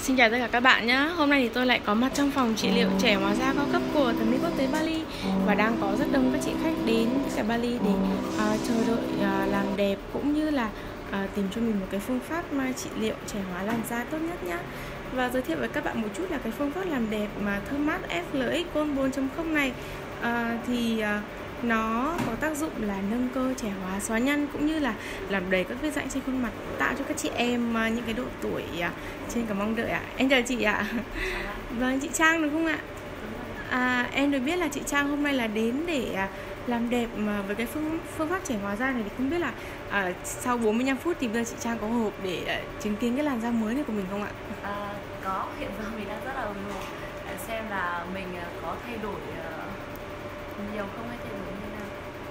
Xin chào tất cả các bạn nhé. Hôm nay thì tôi lại có mặt trong phòng trị liệu trẻ hóa da cao cấp của thẩm mỹ quốc tế Bali. Và đang có rất đông các chị khách đến tất cả Bali để chờ đợi làm đẹp, cũng như là tìm cho mình một cái phương pháp trị liệu trẻ hóa làn da tốt nhất nhé. Và giới thiệu với các bạn một chút là cái phương pháp làm đẹp mà thơm mát FLX Gold 4.0 này nó có tác dụng là nâng cơ, trẻ hóa, xóa nhăn, cũng như là làm đầy các vết rãnh trên khuôn mặt, tạo cho các chị em những cái độ tuổi trên cả mong đợi ạ. Em chào chị ạ. Vâng, chị Trang đúng không ạ? Em được biết là chị Trang hôm nay là đến để làm đẹp mà với cái phương pháp trẻ hóa da này, thì không biết là sau 45 phút thì bây giờ chị Trang có hộp để chứng kiến cái làn da mới này của mình không ạ? Có, hiện giờ mình đang rất là ủng hộ xem là mình có thay đổi nhiều không hay thay đổi như nào.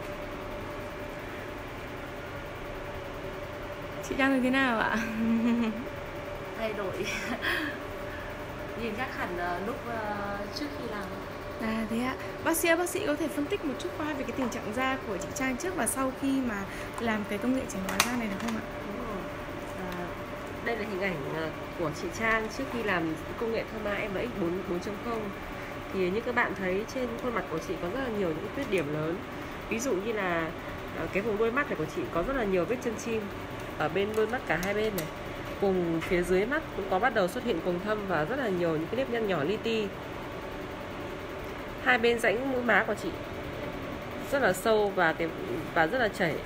Chị Trang thấy thế nào ạ? Thay đổi nhìn khác hẳn lúc trước khi làm. Thế ạ. Bác sĩ có thể phân tích một chút qua về cái tình trạng da của chị Trang trước và sau khi mà làm cái công nghệ trẻ hóa da này được không ạ? Đúng rồi. Đây là hình ảnh của chị Trang trước khi làm công nghệ Thơm Ma FLX 4.0. Thì như các bạn thấy trên khuôn mặt của chị có rất là nhiều những khuyết điểm lớn. Ví dụ như là cái vùng đuôi mắt này của chị có rất là nhiều vết chân chim ở bên đuôi mắt cả hai bên này. Cùng phía dưới mắt cũng có bắt đầu xuất hiện quầng thâm và rất là nhiều những cái nếp nhăn nhỏ li ti. Hai bên rãnh mũi má của chị rất là sâu và rất là chảy.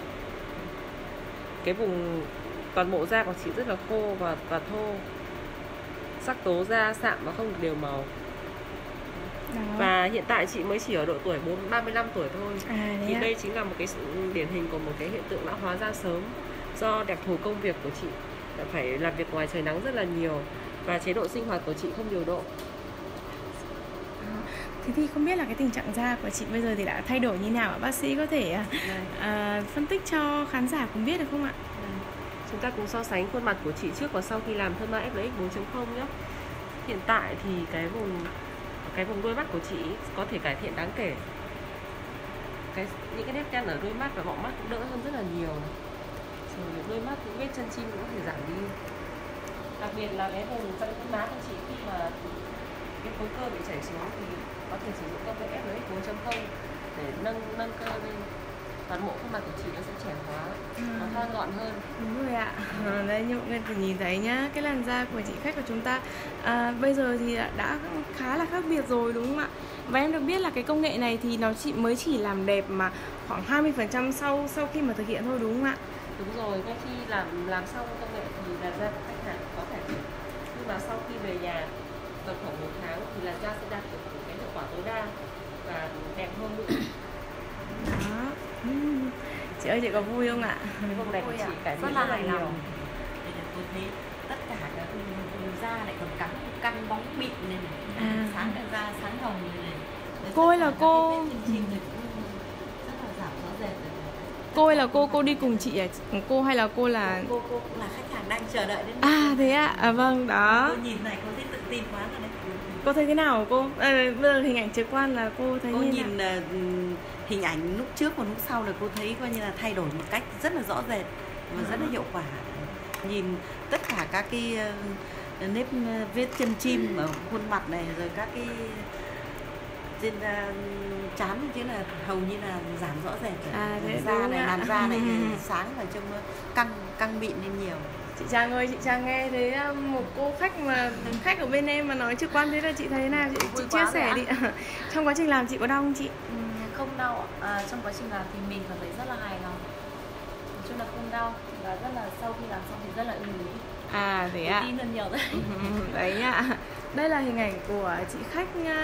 Cái vùng toàn bộ da của chị rất là khô và thô. Sắc tố da sạm và không được đều màu. Đó. Và hiện tại chị mới chỉ ở độ tuổi 35 tuổi thôi. Thì đây chính là một cái điển hình của một cái hiện tượng lão hóa da sớm, do đặc thù công việc của chị phải làm việc ngoài trời nắng rất là nhiều và chế độ sinh hoạt của chị không điều độ. Thế thì không biết là cái tình trạng da của chị bây giờ thì đã thay đổi như nào ạ? Bác sĩ có thể phân tích cho khán giả cùng biết được không ạ? Chúng ta cùng so sánh khuôn mặt của chị trước và sau khi làm Thơm Ma FLX 4.0 nhé. Hiện tại thì cái vùng đuôi mắt của chị có thể cải thiện đáng kể. Những cái nếp nhăn ở đuôi mắt và bọng mắt cũng đỡ hơn rất là nhiều. Rồi đôi mắt, những vết chân chim cũng có thể giảm đi. Đặc biệt là cái vùng rãnh mũi má của chị, khi mà cái khối cơ bị chảy xuống thì có thể sử dụng công nghệ FLX 4.0 để nâng cơ lên. Toàn bộ khuôn mặt của chị nó sẽ trẻ hóa, nó thon gọn hơn. Đúng rồi ạ. Đây, như mọi người có nhìn thấy nhá, cái làn da của chị khách của chúng ta bây giờ thì đã khá là khác biệt rồi, đúng không ạ? Và em được biết là cái công nghệ này thì nó mới chỉ làm đẹp mà khoảng 20% sau khi mà thực hiện thôi, đúng không ạ? Đúng rồi, ngay khi làm xong công nghệ thì làn da của khách hàng có cải thiện. Nhưng mà sau khi về nhà tầm khoảng 1 tháng thì làn da sẽ đạt được cái hiệu quả tối đa và đẹp hơn nữa. Đó. Chị ơi, chị có vui không ạ? Cái vùng này của chị cải thiện rất rất là hài nhiều. lòng. Tôi thấy tất cả các da lại còn căng bóng mịn này, sáng cả da sáng hồng này. Cô ơi là cô rất là giảm rõ rệt. Cô ơi là cô đi cùng chị à? Cô hay là cô là... Cô cũng là khách hàng đang chờ đợi đến. Thế ạ? Vâng, đó. Cô nhìn này, cô thấy tự tin quá rồi đấy. Cô thấy thế nào hả cô? Bây giờ hình ảnh trực quan là cô thấy cô như nhìn nào? Hình ảnh lúc trước và lúc sau là cô thấy coi như là thay đổi một cách rất là rõ rệt và rất là hiệu quả. Nhìn tất cả các cái nếp vết chân chim ở khuôn mặt này, rồi các cái trên trán chứ là hầu như là giảm rõ rệt rồi. Da này, làn da này sáng và trông căng mịn lên nhiều. Chị Trang ơi, chị Trang nghe thấy một cô khách ở bên em mà nói trực quan thế là chị thấy thế nào? Chị chia sẻ đi. Trong quá trình làm chị có đau không chị? Không đau ạ. Trong quá trình làm thì mình cảm thấy rất là hài lòng. Nói chung là không đau và rất là sau khi làm xong thì rất là ưng ý. Thế ạ. Tin hơn nhiều đấy. Đấy nhá. Đây là hình ảnh của chị khách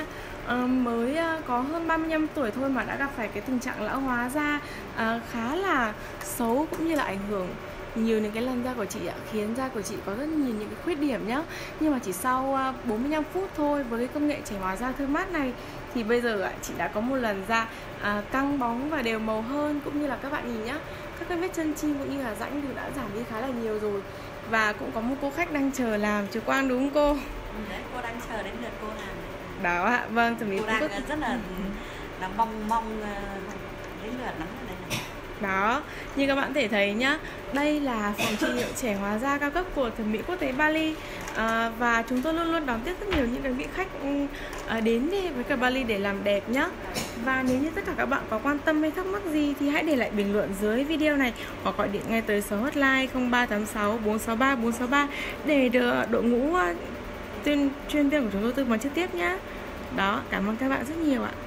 mới có hơn 35 tuổi thôi mà đã gặp phải cái tình trạng lão hóa da khá là xấu, cũng như là ảnh hưởng nhiều đến cái làn da của chị ạ, khiến da của chị có rất nhiều những cái khuyết điểm nhá. Nhưng mà chỉ sau 45 phút thôi với cái công nghệ trẻ hóa da thơm mát này thì bây giờ chị đã có một làn da căng bóng và đều màu hơn, cũng như là các bạn nhìn nhá, các cái vết chân chim cũng như là rãnh thì đã giảm đi khá là nhiều rồi. Và cũng có một cô khách đang chờ làm trực quan, đúng không cô? Đấy, cô đang chờ đến lượt cô làm. Đó ạ, vâng, thẩm mỹ cô đang rất là mong đến lượt lắm ở đây này. Đó, như các bạn có thể thấy nhá, đây là phòng trị liệu trẻ hóa da cao cấp của thẩm mỹ quốc tế Bali. Và chúng tôi luôn luôn đón tiếp rất nhiều những cái vị khách đến với cả Bali để làm đẹp nhá. Và nếu như tất cả các bạn có quan tâm hay thắc mắc gì thì hãy để lại bình luận dưới video này hoặc gọi điện ngay tới số hotline 0386 463 463 để được đội ngũ chuyên viên của chúng tôi tư vấn trực tiếp nhá. Đó, cảm ơn các bạn rất nhiều ạ.